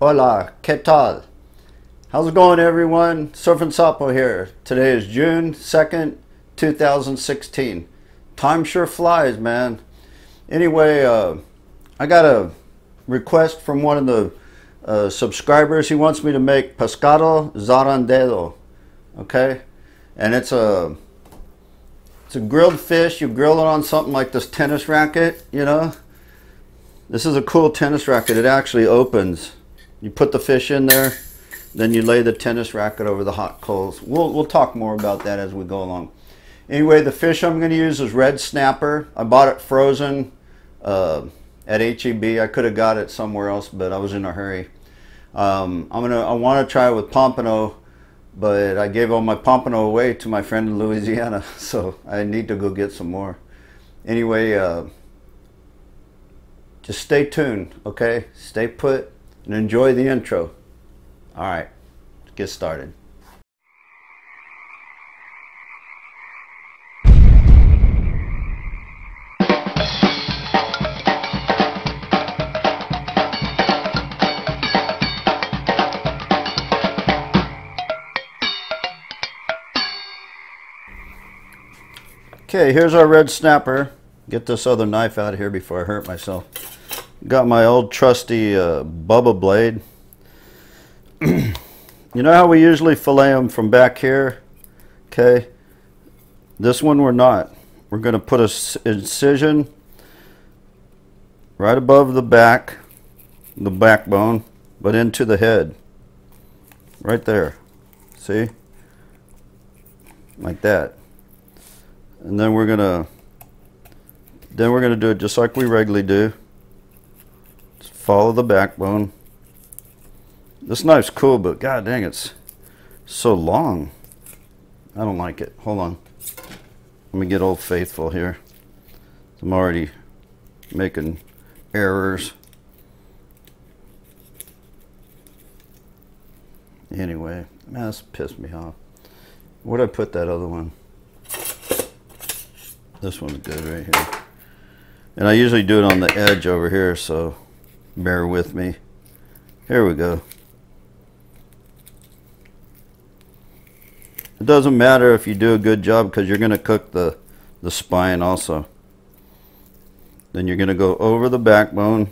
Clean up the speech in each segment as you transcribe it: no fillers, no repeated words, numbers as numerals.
Hola, ¿qué tal? How's it going, everyone? Surfing Sapo here. Today is June 2nd, 2016. Time sure flies, man. Anyway, I got a request from one of the subscribers. He wants me to make Pescado Zarandeado. Okay? And it's a grilled fish. You grill it on something like this tennis racket, you know? This is a cool tennis racket. It actually opens. You put the fish in there, then you lay the tennis racket over the hot coals. We'll talk more about that as we go along. Anyway, the fish I'm going to use is red snapper. I bought it frozen at HEB. I could have got it somewhere else, but I was in a hurry. I want to try it with pompano, but I gave all my pompano away to my friend in Louisiana, so I need to go get some more. Anyway, just stay tuned, okay? Stay put and enjoy the intro. All right, let's get started. Okay, here's our red snapper. Get this other knife out of here before I hurt myself. Got my old trusty Bubba blade. You know how we usually fillet them from back here? Okay. This one we're not. We're going to put an incision right above the backbone, but into the head. Right there. See? Like that. And then we're gonna do it just like we regularly do. Just follow the backbone. This knife's cool, but god dang, it's so long. I don't like it. Hold on. Let me get Old Faithful here. I'm already making errors. Anyway, man, this pissed me off. Where'd I put that other one? This one's good right here. And I usually do it on the edge over here, so bear with me. Here we go. It doesn't matter if you do a good job because you're going to cook the spine also. Then you're going to go over the backbone.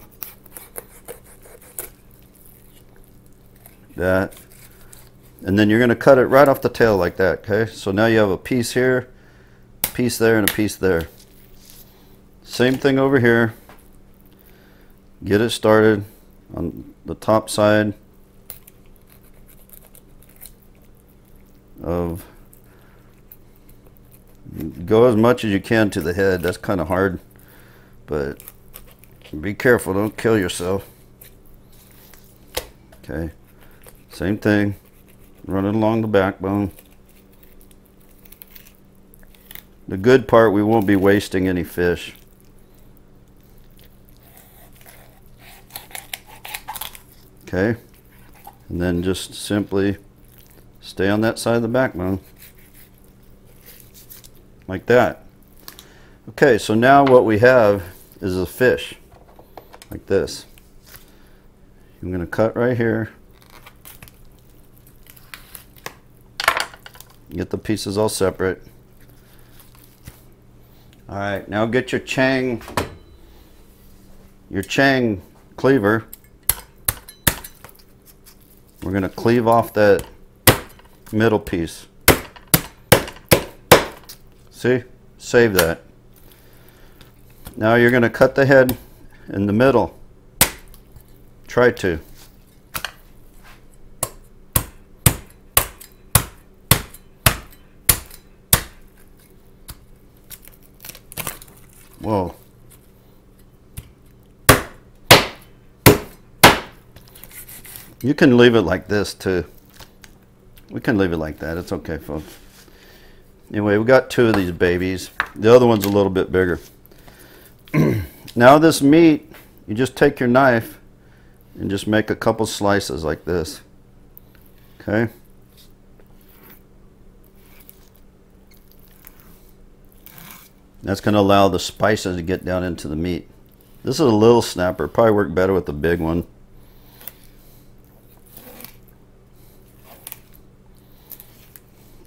That. And then you're going to cut it right off the tail like that, okay? So now you have a piece here, a piece there, and a piece there. Same thing over here. Get it started on the top side of, go as much as you can to the head. That's kind of hard, but be careful, don't kill yourself. Okay, same thing, run it along the backbone. The good part, we won't be wasting any fish. Okay, and then just simply stay on that side of the backbone like that. Okay, so now what we have is a fish like this. I'm going to cut right here. Get the pieces all separate. All right, now get your Chang cleaver. We're going to cleave off that middle piece. See? Save that. Now you're going to cut the head in the middle. Try to. Whoa. You can leave it like this too. We can leave it like that. It's okay, folks. Anyway, we got two of these babies. The other one's a little bit bigger. Now this meat, you just take your knife and just make a couple slices like this. Okay? That's going to allow the spices to get down into the meat. This is a little snapper. Probably work better with the big one.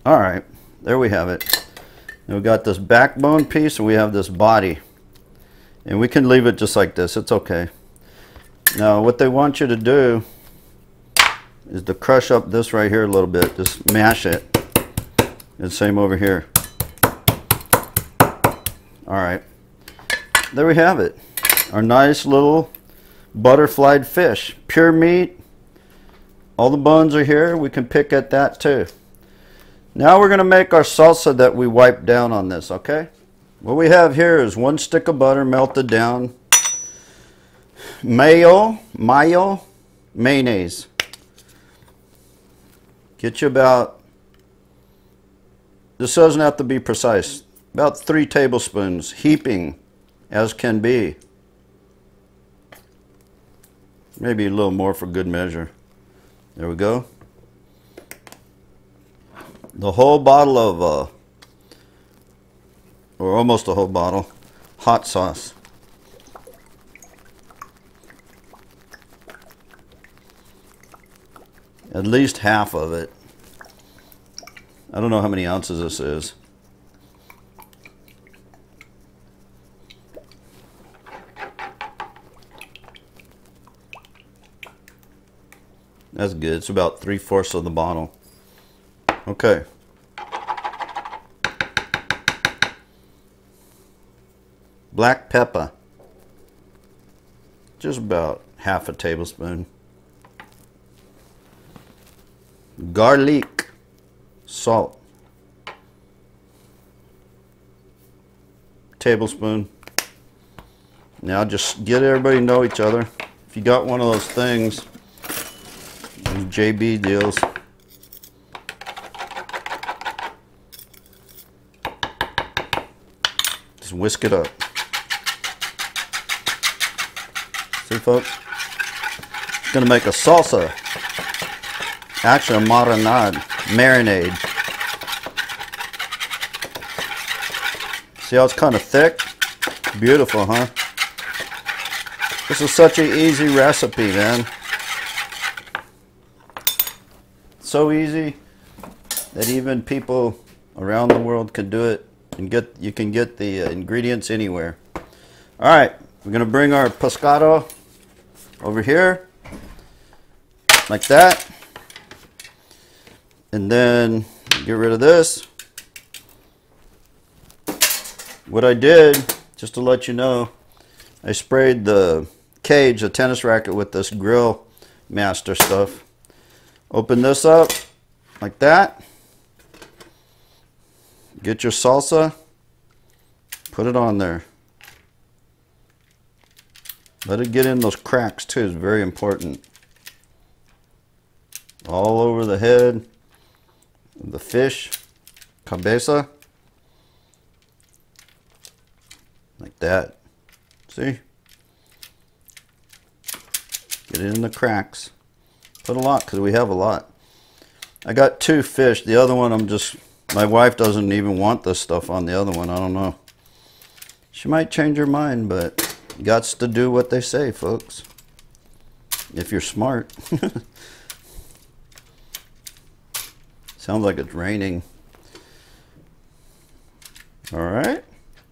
All right, there we have it. And we got this backbone piece and we have this body. And we can leave it just like this, it's okay. Now what they want you to do is to crush up this right here a little bit, just mash it. And same over here. All right, there we have it. Our nice little butterflied fish, pure meat. All the bones are here, we can pick at that too. Now we're gonna make our salsa that we wiped down on this, okay? What we have here is 1 stick of butter melted down, mayo, mayonnaise. Get you about, this doesn't have to be precise, about 3 tablespoons, heaping as can be. Maybe a little more for good measure. There we go. The whole bottle of, or almost a whole bottle, hot sauce. At least half of it. I don't know how many ounces this is. That's good. It's about 3/4 of the bottle. Okay. Black pepper. Just about half a tablespoon. Garlic. Salt. Tablespoon. Now just get everybody to know each other. If you got one of those things, those JB deals. Just whisk it up. See, folks? It's gonna make a salsa. Actually, a marinade. See how it's kind of thick? Beautiful, huh? This is such an easy recipe, man. So easy that even people around the world can do it, and you can get the ingredients anywhere. All right, we're gonna bring our pescado over here like that, and then get rid of this. What I did, just to let you know, I sprayed the cage, the tennis racket, with this Grill Master stuff. Open this up like that. Get your salsa, put it on there. Let it get in those cracks too, it's very important. All over the head of the fish, cabeza. Like that. See? Get it in the cracks. Put a lot, because we have a lot. I got 2 fish. The other one, my wife doesn't even want this stuff on the other one. I don't know. She might change her mind, but you got to do what they say, folks. If you're smart. Sounds like it's raining. All right.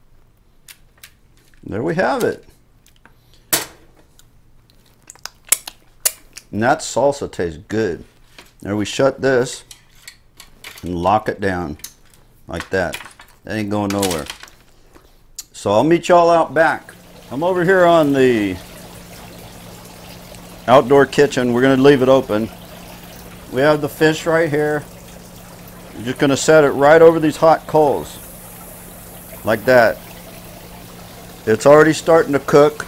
There we have it. And that salsa tastes good. Now we shut this and lock it down like that. That ain't going nowhere. So I'll meet y'all out back. I'm over here on the outdoor kitchen. We're gonna leave it open. We have the fish right here. I'm just gonna set it right over these hot coals like that. It's already starting to cook.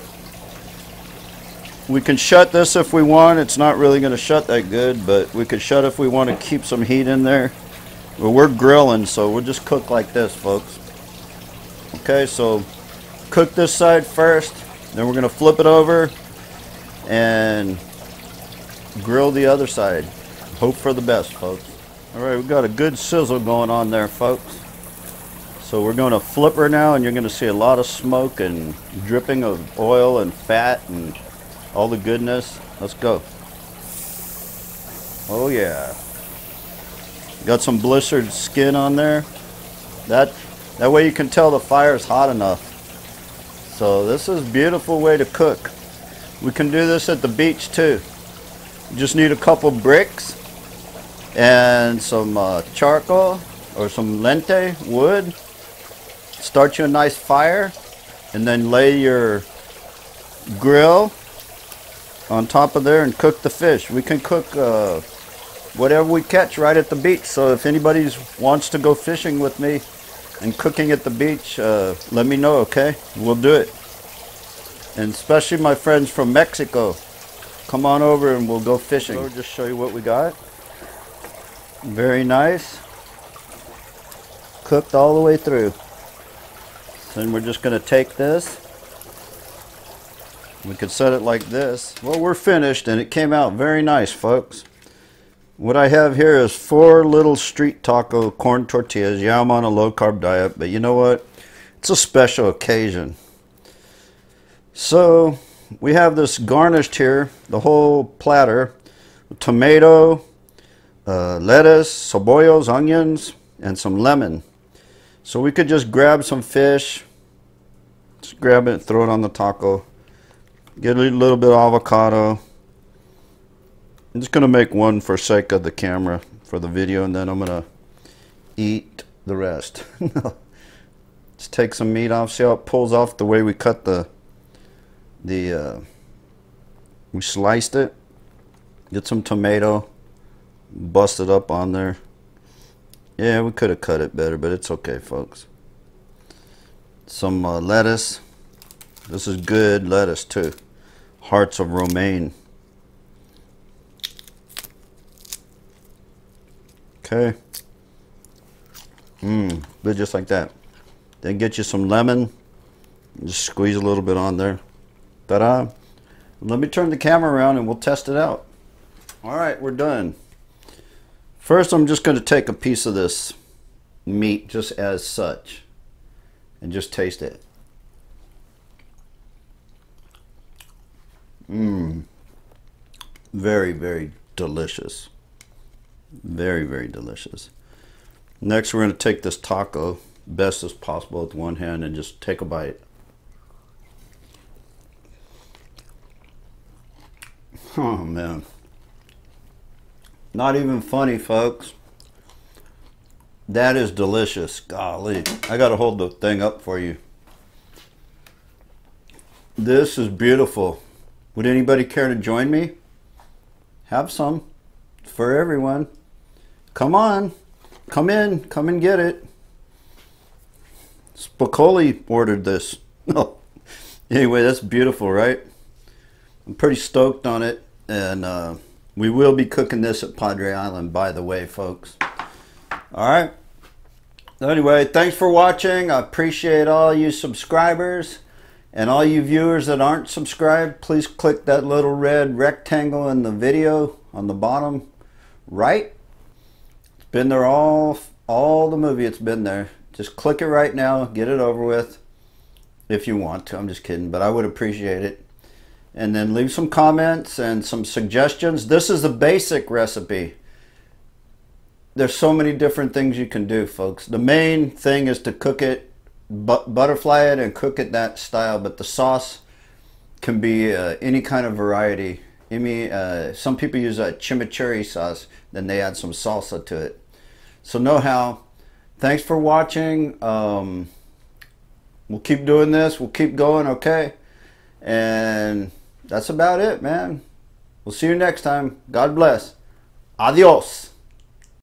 We can shut this if we want. It's not really going to shut that good, but we could shut if we want to keep some heat in there. But we're grilling, so we'll just cook like this, folks. Okay, so cook this side first, then we're going to flip it over and grill the other side. Hope for the best, folks. All right, we've got a good sizzle going on there, folks. So we're going to flip her now, and you're going to see a lot of smoke and dripping of oil and fat and all the goodness. Let's go. Oh yeah. Got some blistered skin on there. That way you can tell the fire is hot enough. So this is a beautiful way to cook. We can do this at the beach too. You just need a couple bricks and some charcoal or some lente wood. Start you a nice fire and then lay your grill on top of there and cook the fish. We can cook whatever we catch right at the beach. So if anybody wants to go fishing with me and cooking at the beach, let me know, okay? We'll do it. And especially my friends from Mexico, come on over and we'll go fishing. So just show you what we got. Very nice. Cooked all the way through. Then we're just going to take this. We could set it like this. Well, we're finished and it came out very nice, folks. What I have here is 4 little street taco corn tortillas. Yeah, I'm on a low carb diet, but you know what? It's a special occasion. So we have this garnished here, the whole platter, tomato, lettuce, cebollos, onions, and some lemon. So we could just grab some fish, just grab it and throw it on the taco. Get a little bit of avocado. I'm just going to make one for sake of the camera for the video, and then I'm going to eat the rest. Just take some meat off. See how it pulls off the way we cut we sliced it. Get some tomato, bust it up on there. Yeah, we could have cut it better, but it's okay, folks. Some lettuce. This is good lettuce too. Hearts of romaine. Okay. Good, just like that. Then get you some lemon. Just squeeze a little bit on there. Ta-da. Let me turn the camera around and we'll test it out. All right, we're done. First, I'm just going to take a piece of this meat just as such and just taste it. Very, very delicious. Very, very delicious. Next, we're going to take this taco, best as possible with one hand, and just take a bite. Oh, man. Not even funny, folks. That is delicious. Golly. I got to hold the thing up for you. This is beautiful. Would anybody care to join me? Have some. For everyone. Come on. Come in. Come and get it. Spicoli ordered this. Anyway, that's beautiful, right? I'm pretty stoked on it. And we will be cooking this at Padre Island, by the way, folks. All right. Anyway, thanks for watching. I appreciate all you subscribers. And all you viewers that aren't subscribed, please click that little red rectangle in the video on the bottom right. It's been there all the movie. It's been there. Just click it right now. Get it over with if you want to. I'm just kidding, but I would appreciate it. And then leave some comments and some suggestions. This is the basic recipe. There's so many different things you can do, folks. The main thing is to cook it, butterfly it and cook it that style, but the sauce can be any kind of variety. Some people use a chimichurri sauce, then they add some salsa to it. So know how. Thanks for watching. We'll keep doing this. We'll keep going, okay? And that's about it, man. We'll see you next time. God bless. Adios.